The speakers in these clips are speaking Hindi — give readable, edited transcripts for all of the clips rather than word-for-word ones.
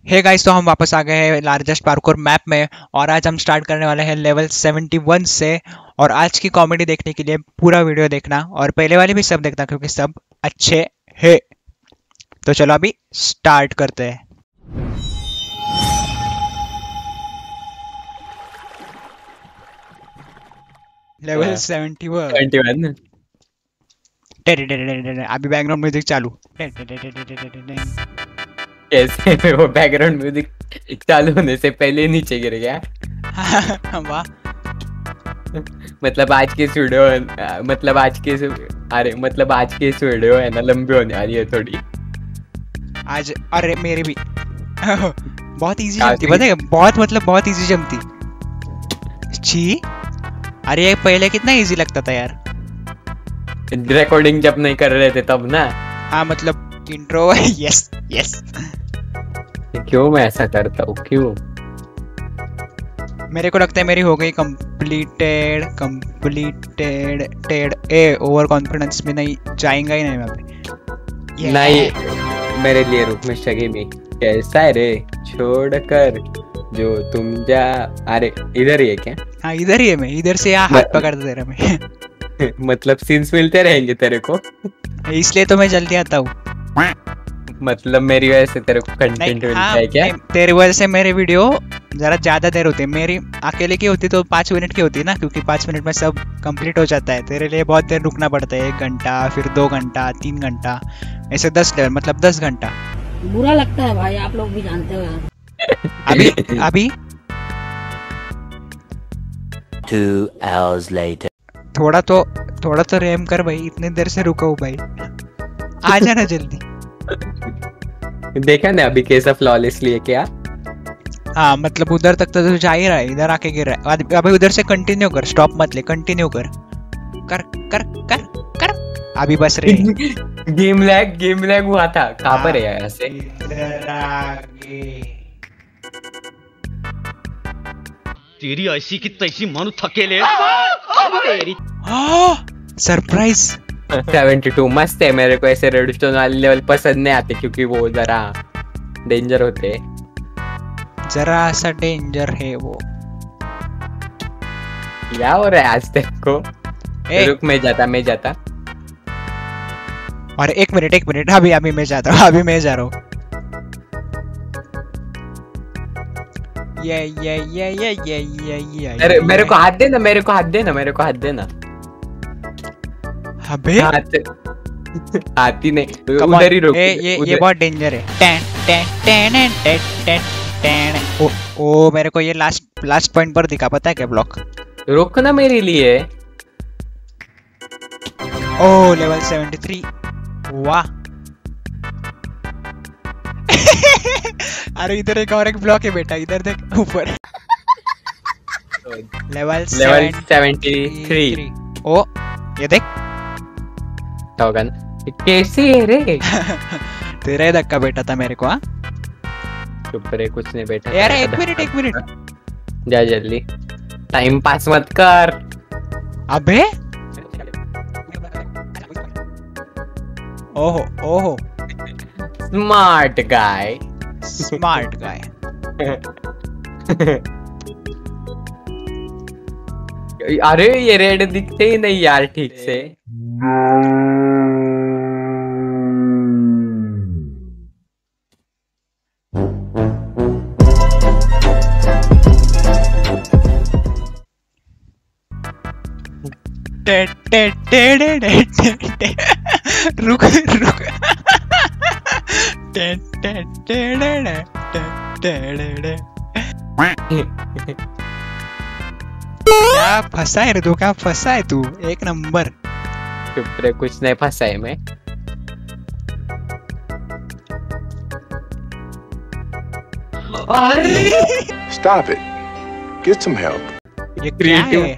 हे गाइस, तो हम वापस आ गए हैं लार्जेस्ट पार्कोर मैप में। और आज हम स्टार्ट करने वाले हैं लेवल 71 से। और आज की कॉमेडी देखने के लिए पूरा वीडियो देखना और पहले वाले भी सब देखना क्योंकि सब अच्छे हैं। तो चलो अभी स्टार्ट करते हैं। लेवल 71। 21 अभी बैकग्राउंड म्यूजिक चालू। कैसे वो बैकग्राउंड म्यूजिक चालू होने से पहले नीचे गिर गया। वाह। मतलब आज की इस वीडियो वीडियो है ना, लंबी होने वाली है थोड़ी आज। अरे मेरी भी बहुत इजी काफी- जमती, पता है? बहुत इजी जमती। छी, अरे ये पहले कितना इजी लगता था यार। रिकॉर्डिंग जब नहीं कर रहे थे तब ना। हाँ मतलब इंट्रो। Yes yes. क्यों मैं ऐसा करता हूँ, क्यों? मेरे को लगता है मेरी हो गई कंप्लीटेड ए ओवर कॉन्फिडेंस में नहीं जाएगा ही नहीं मैं अभी। नहीं, मेरे लिए रुक में शगी में कैसा है रे, छोड़कर जो तुम जा। अरे इधर ही है क्या? हाँ इधर ही है, मैं इधर से यहाँ हाथ पकड़ दे रहा मैं। मतलब सीन्स मिलते रहेंगे तेरे को, इसलिए तो मैं जल्दी आता हूँ। मतलब मेरी वजह से तेरे को कंटेंट मिलता है क्या? तेरी वजह से मेरी वीडियो जरा ज्यादा देर होती है। मेरी अकेले की होती तो 5 मिनट की होती ना, क्योंकि 5 मिनट में सब कंप्लीट हो जाता है। तेरे लिए बहुत देर रुकना पड़ता है, 1 घंटा, फिर 2 घंटा, 3 घंटा, ऐसे 10 लेवल मतलब 10 घंटा। बुरा लगता है भाई, आप लोग भी जानते हो यार। अभी 2 hours later. थोड़ा तो रेम कर भाई, इतनी देर से रुका हूँ भाई, आ जाना जल्दी। देखा ना अभी कैसा फ्लॉलेसली है क्या? हाँ मतलब उधर तक तो जा ही रहा है, इधर आके गिर रहा है। अभी उधर से कंटिन्यू कर, स्टॉप मत ले, कंटिन्यू कर कर कर कर कर। अभी बस रे। गेम लैग हुआ था। कहाँ पर है यार ऐसे? तेरी ऐसी की तैसी मानू थकेले। सरप्राइज। 72 मस्त है। मेरे को ऐसे रेडस्टोन वाले लेवल पसंद नहीं आते क्योंकि वो जरा डेंजर होते हैं। जरा सा डेंजर है वो। क्या हो रहा है आज तेरे को? रुक, मैं जाता। और एक मिनट, अभी मैं जाता हूँ, अभी मैं जा रहा हूँ। ये अरे मेरे को हाथ देना। अबे हाथ ही नहीं, Come on, उधर ही रुक। ये बहुत डेंजर है। ओ मेरे को ये लास्ट पॉइंट पर दिखा, पता है क्या? ब्लॉक रुक ना मेरे लिए। Oh level 73। वाह। अरे इधर एक ब्लॉक है बेटा, इधर देख ऊपर। लेवल 73। ओ ये देख। होगा ना? कैसी है रे? तेरा ही धक्का बेटा था मेरे को। हाँ चुप रे, कुछ नहीं बेटा। यार एक मिनट जा जल्दी, टाइम पास मत कर। अबे ओहो स्मार्ट गाय। अरे ये रेड दिखते ही नहीं यार ठीक से। रुक क्या फंसा है रे तू? क्या फंसा है तू? एक नंबर। चुप रे, कुछ नहीं फंसा है मैं। Stop it. Get some help. ये क्या है?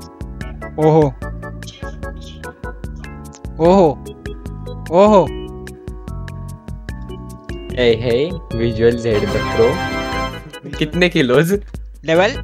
ओहो हे विजुअल जेड प्रो। कितने किलोज? लेवल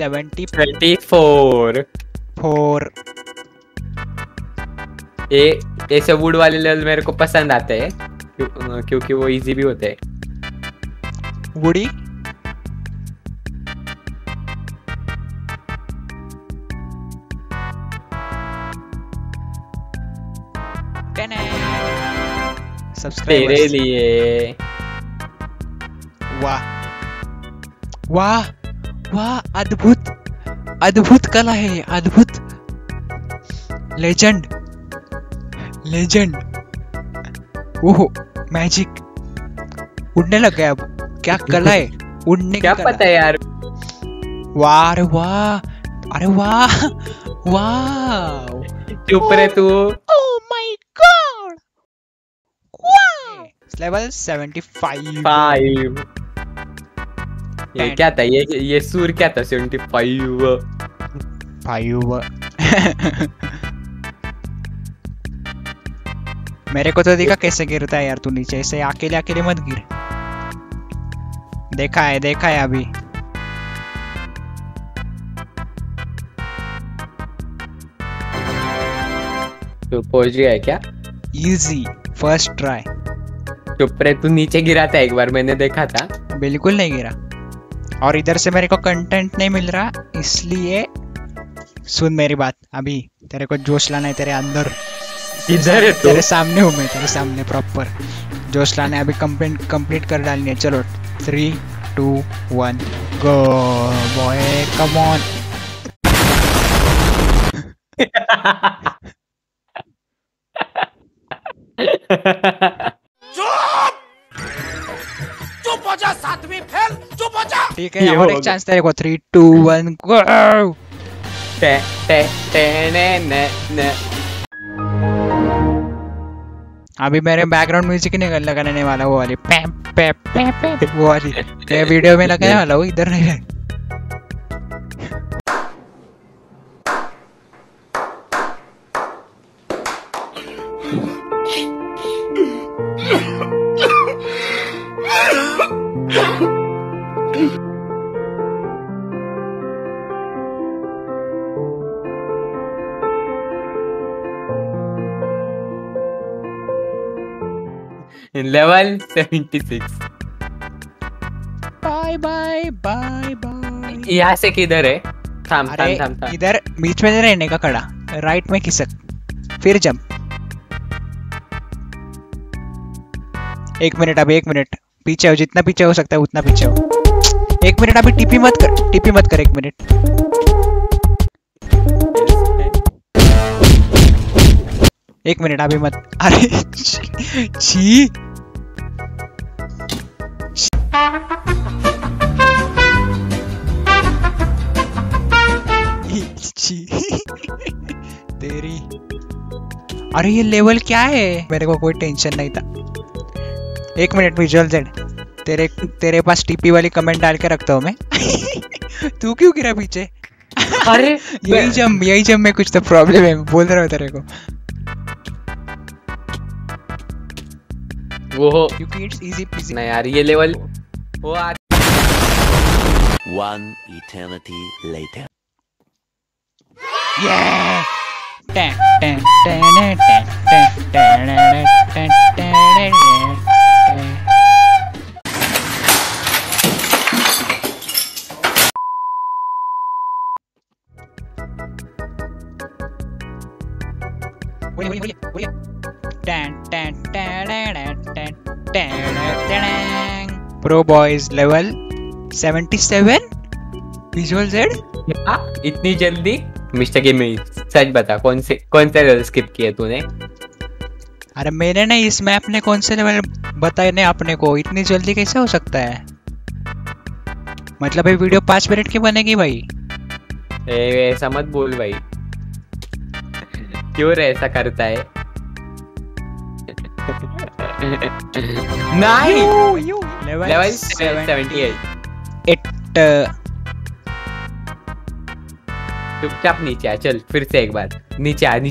74। ये ऐसे वुड वाले लेवल मेरे को पसंद आते हैं क्योंकि वो इजी भी होते हैं। वुडी। तेरे सब्सक्राइबर्स। लिए। वाह वाह वाह, अद्भुत अद्भुत कला है ये, अद्भुत। Legend legend. ओहो मैजिक, उड़ने लग गया अब। क्या कला है, उड़ने की क्या कला। पता यार। वाह, अरे वाह, अरे वाह वाह। चुप रहे तू। ओह माय गॉड, वाह। लेवल 75। 5। ये क्या था, ये सूर क्या था? 75। 5। मेरे को तो देखा कैसे गिरता है यार तू नीचे, ऐसे अकेले अकेले मत गिर। देखा है अभी। तू पहुंच गया है क्या? Easy, first try. चुप रहे तू, नीचे गिरा था एक बार, मैंने देखा था। बिल्कुल नहीं गिरा, और इधर से मेरे को कंटेंट नहीं मिल रहा, इसलिए सुन मेरी बात। अभी तेरे को जोश लाना है तेरे अंदर। इधर है तू। तेरे सामने हूँ मैं, तेरे सामने प्रॉपर जोश लाना है। अभी कंप्लीट कर डालनी है। चलो 3 2 1 गो बॉय, कम ऑन। ठीक है, ये और हो एक चांस तेरे को। 3 2 1 गो। टे टे टे ने ने ने। अभी मेरे बैकग्राउंड म्यूजिक नहीं लगाने वाला, वो वाली पैप पैप पैप पैप, वो वाली ये वीडियो में लगाने वाला हूँ, इधर नहीं है। Level 76। Bye bye bye bye. यहाँ से किधर है? थाम अरे थाम थाम थाम। इधर बीच में रहने का खड़ा, राइट में खिसक, फिर जंप। 1 मिनट, अभी 1 मिनट पीछे हो, जितना पीछे हो सकता है उतना पीछे हो। 1 मिनट, अभी टीपी मत कर 1 मिनट। 1 मिनट अभी मत। अरे छी। छी तेरी। अरे ये लेवल क्या है? मेरे को कोई टेंशन नहीं था। 1 मिनट विजुअल जेड, तेरे पास टीपी वाली कमेंट डाल के रखता हूँ मैं। तू क्यों गिरा पीछे? अरे यही जम में कुछ तो प्रॉब्लम है, बोल रहा हूँ तेरे को। वो क्योंकि इट्स इजी पीजी। नहीं यार, ये लेवल वो One eternity later. Yeah! Dun, dun, dun, dun, dun, dun, dun, dun, dun, dun. Wait. Dun, dun, dun, dun, dun, dun, dun, dun. Pro Boys level 77 Visual Z। क्या? इतनी जल्दी? मिस्टर गेम में सच बता, कौन से लेवल स्किप किए तूने? अरे मैंने नहीं, इस मैप ने कौन से लेवल बताए ने अपने को, इतनी जल्दी कैसे हो सकता है? मतलब ये वीडियो 5 मिनट की बनेगी भाई। ऐसा मत बोल भाई। क्यों रे ऐसा करता है? नहीं। लेवल 78। चुपचाप नीचे आ, चल फिर से एक बार नीचे आ।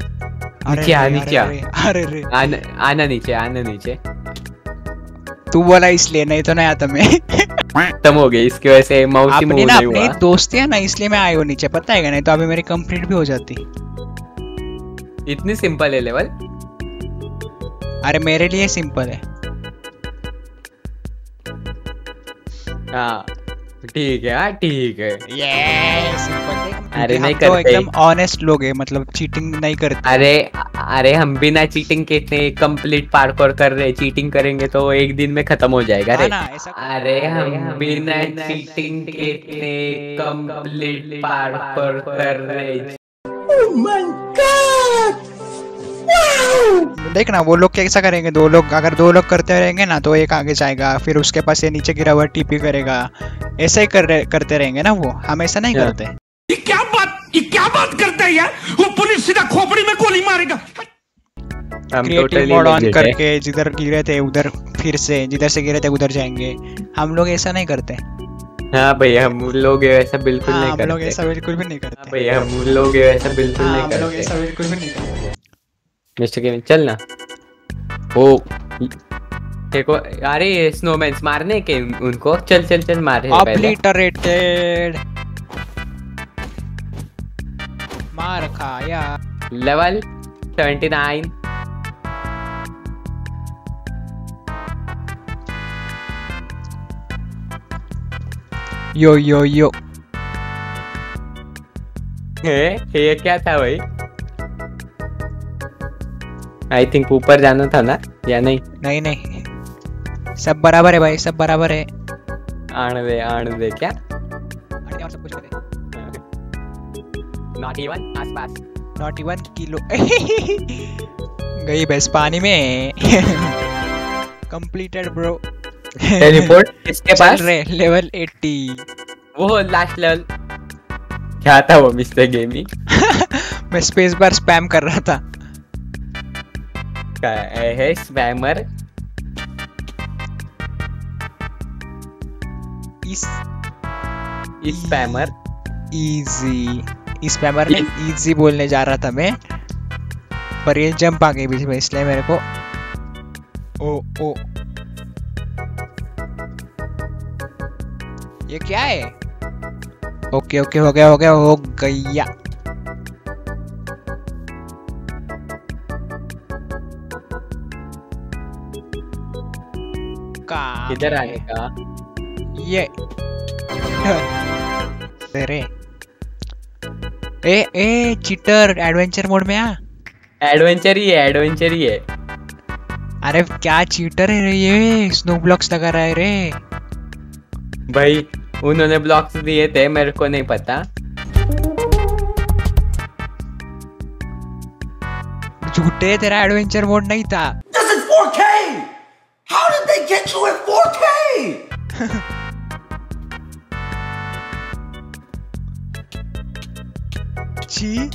अरे आना नीचे। तू बोला इसलिए, नहीं तो नहीं आता मैं। खत्म हो गई इसकी वजह से, माउसी अपनी मूव ना नहीं अपनी हुआ। दोस्ती है ना, इसलिए मैं आया हूँ नीचे, पता है क्या? नहीं तो अभी मेरी कंप्लीट भी हो जाती। इतनी सिंपल है लेवल? अरे मेरे लिए सिंपल है। हाँ ठीक है, हाँ ठीक है। ये सिंपल देख, अरे क्योंकि नहीं हम तो करते। एकदम ऑनेस्ट लोग हैं, मतलब चीटिंग नहीं करते। अरे हम बिना चीटिंग के इतने कंप्लीट पार्कोर कर रहे, चीटिंग करेंगे तो एक दिन में खत्म हो जाएगा। हाँ अरे ना, ऐसा अरे हम बिना चीटिंग के इतने कंप्लीट पार्कोर कर रहे। देखना वो लोग कैसा करेंगे। दो लोग, अगर दो लोग करते रहेंगे ना तो एक आगे जाएगा, फिर उसके पास ये नीचे गिरा हुआ टीपी करेगा। ऐसा ही करते रहेंगे ना वो, हम ऐसा नहीं करते। ये क्या बात करते हैं यार? वो पुलिस सीधा खोपड़ी में गोली मारेगा। हम creative totally mode on legit है। करके जिधर गिरे थे उधर, फिर से जिधर से गिरे थे उधर जाएंगे। हम लोग ऐसा नहीं करते। हाँ भैया हम लोग ऐसा बिल्कुल हाँ, नहीं हम लोग करते। ऐसा बिल्कुल भी नहीं हाँ करते। भैया हम लोग ऐसा बिल्कुल हाँ, नहीं हम लोग करते। ऐसा बिल्कुल भी नहीं करते। मिस्टर गेमिंग चल ना। ओ देखो, अरे स्नोमैन्स मारने के उनको, चल चल चल मारे पहले। ऑब्लिटरेटेड, मार खाया। लेवल 79। यो यो यो, ये क्या था भाई? आई थिंक ऊपर जाना था ना, या नहीं? नहीं नहीं, सब बराबर है भाई, सब बराबर है। आण दे क्या? और सब कुछ करे। नॉट इवन आसपास। Not even kilo. गई भैंस पानी में। Completed bro. टेलीपोर्ट किसके पास? चल रहे लेवल 80। वो लास्ट लेवल क्या था वो मिस्टर गेमिंग? मैं स्पेस बार स्पैम कर रहा था। क्या है स्पैमर? इस स्पैमर इजी, स्पैमर ने इजी बोलने जा रहा था मैं, पर ये जंप आ गई बीच में, इसलिए मेरे को ओ ओ। ये क्या है? ओके ओके, हो गया हो गया हो गया। किधर आने का? ये तेरे ए चीटर, एडवेंचर मोड में आ। एडवेंचर ही है, एडवेंचर ही है। अरे क्या चीटर है रे ये, स्नो ब्लॉक्स लगा रहा है रे भाई। उन्होंने ब्लॉक्स दिए थे, मेरे को नहीं पता। झूठे, तेरा एडवेंचर मोड नहीं था। This is 4K. How did they get you at 4K? छी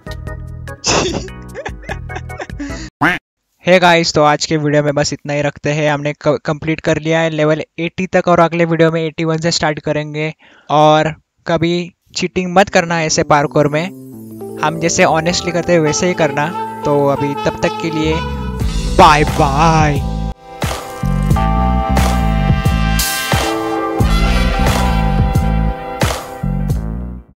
हे गाइस, तो आज के वीडियो में बस इतना ही रखते हैं। हमने कंप्लीट कर लिया है लेवल 80 तक, और अगले वीडियो में 81 से स्टार्ट करेंगे। और कभी चीटिंग मत करना ऐसे पार्कोर में, हम जैसे ऑनेस्टली करते हैं वैसे ही करना। तो अभी तब तक के लिए बाय बाय।